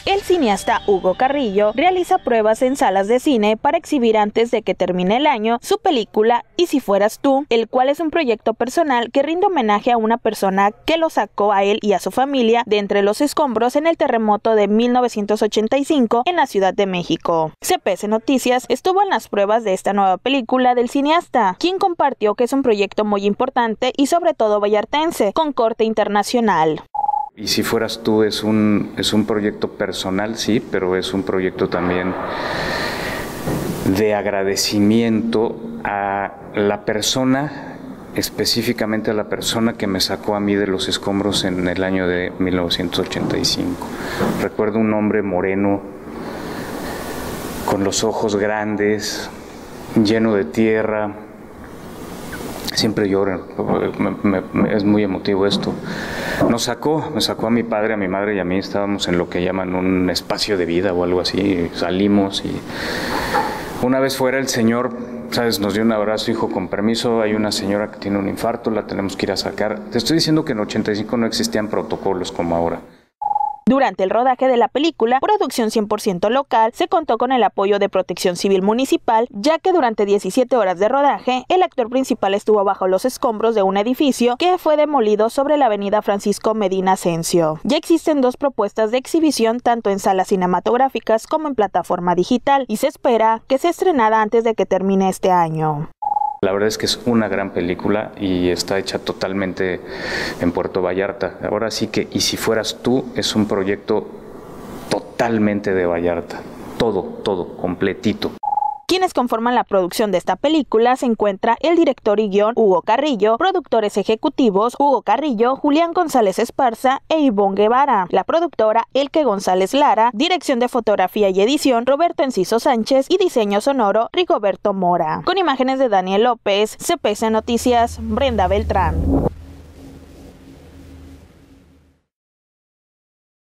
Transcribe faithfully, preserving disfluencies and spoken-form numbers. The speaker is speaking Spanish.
El cineasta Hugo Carrillo realiza pruebas en salas de cine para exhibir antes de que termine el año su película Y si fueras tú, el cual es un proyecto personal que rinde homenaje a una persona que lo sacó a él y a su familia de entre los escombros en el terremoto de mil novecientos ochenta y cinco en la Ciudad de México. C P S Noticias estuvo en las pruebas de esta nueva película del cineasta, quien compartió que es un proyecto muy importante y sobre todo vallartense, con corte internacional. Y si fueras tú es un, es un proyecto personal, sí, pero es un proyecto también de agradecimiento a la persona, específicamente a la persona que me sacó a mí de los escombros en el año de mil novecientos ochenta y cinco. Recuerdo un hombre moreno, con los ojos grandes, lleno de tierra. Siempre lloro, me, me, es muy emotivo esto. Nos sacó, me sacó a mi padre, a mi madre y a mí, estábamos en lo que llaman un espacio de vida o algo así, salimos y una vez fuera el señor, sabes, nos dio un abrazo, dijo, con permiso, hay una señora que tiene un infarto, la tenemos que ir a sacar. Te estoy diciendo que en ochenta y cinco no existían protocolos como ahora. Durante el rodaje de la película, producción cien por ciento local, se contó con el apoyo de Protección Civil Municipal, ya que durante diecisiete horas de rodaje, el actor principal estuvo bajo los escombros de un edificio que fue demolido sobre la avenida Francisco Medina Asensio. Ya existen dos propuestas de exhibición, tanto en salas cinematográficas como en plataforma digital, y se espera que sea estrenada antes de que termine este año. La verdad es que es una gran película y está hecha totalmente en Puerto Vallarta. Ahora sí que Y si fueras tú es un proyecto totalmente de Vallarta. Todo, todo, completito. Quienes conforman la producción de esta película se encuentra el director y guión Hugo Carrillo, productores ejecutivos Hugo Carrillo, Julián González Esparza e Ivonne Guevara, la productora Elke González Lara, dirección de fotografía y edición Roberto Enciso Sánchez y diseño sonoro Rigoberto Mora. Con imágenes de Daniel López, C P S Noticias, Brenda Beltrán.